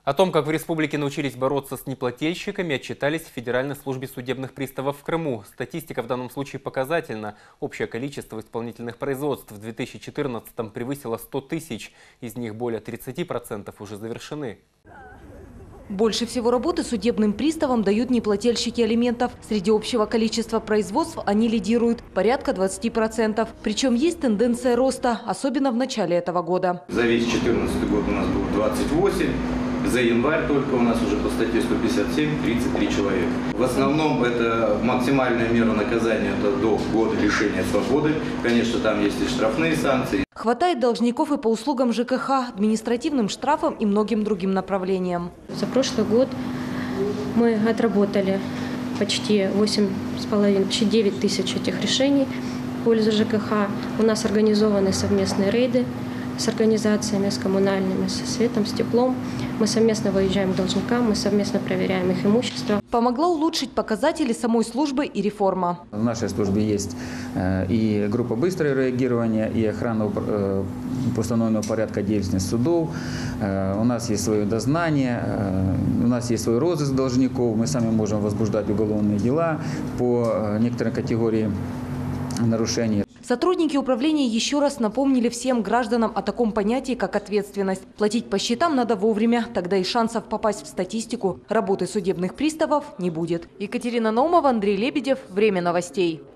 О том, как в республике научились бороться с неплательщиками, отчитались в Федеральной службе судебных приставов в Крыму. Статистика в данном случае показательна. Общее количество исполнительных производств в 2014-м превысило 100 тысяч. Из них более 30% уже завершены. Больше всего работы судебным приставам дают неплательщики алиментов. Среди общего количества производств они лидируют – порядка 20%. Причем есть тенденция роста, особенно в начале этого года. За весь 2014 год у нас было 28. За январь только у нас уже по статье 157 33 человека. В основном это максимальная мера наказания – это до года лишения свободы. Конечно, там есть и штрафные санкции. Хватает должников и по услугам ЖКХ, административным штрафам и многим другим направлениям. За прошлый год мы отработали почти 8,5, почти 9 тысяч этих решений в пользу ЖКХ. У нас организованы совместные рейды с организациями, с коммунальными, со светом, с теплом. Мы совместно выезжаем к должникам, мы совместно проверяем их имущество. Помогла улучшить показатели самой службы и реформа. В нашей службе есть и группа быстрого реагирования, и охрана установленного порядка деятельности судов. У нас есть свое дознание, у нас есть свой розыск должников. Мы сами можем возбуждать уголовные дела по некоторым категориям нарушений. Сотрудники управления еще раз напомнили всем гражданам о таком понятии, как ответственность. Платить по счетам надо вовремя, тогда и шансов попасть в статистику работы судебных приставов не будет. Екатерина Наумова, Андрей Лебедев. Время новостей.